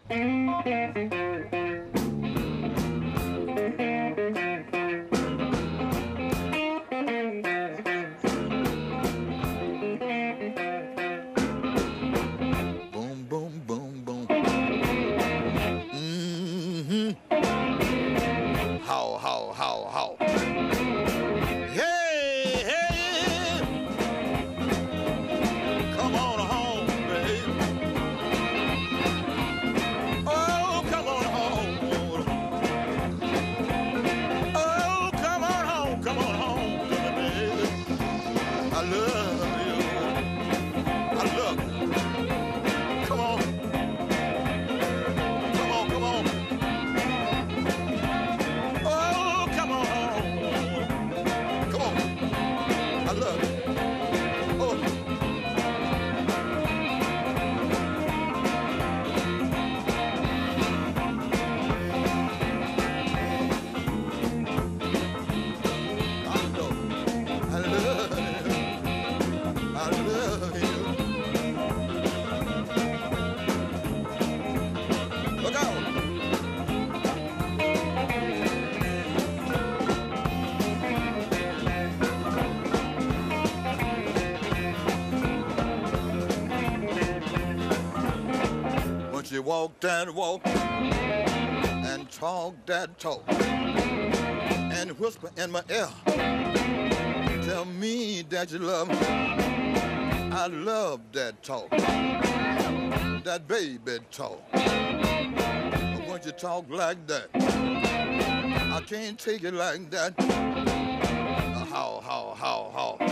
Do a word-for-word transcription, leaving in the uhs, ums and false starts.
Boom, boom, boom, boom. Mm-hmm. How, how, how, how. Hey, hey. Come on home, babe. Oh, come on home. Oh, come on home, come on home, baby. I love you. I love you. Come on. Come on, come on. Oh, come on home. Come on. I love you. Oh. I know. I love you. I love you. Look out. Once you walk that walk and talk that talk and whisper in my ear, tell me that you love me. I love that talk, that baby talk. But once you talk like that, I can't take it like that. How, how, how, how.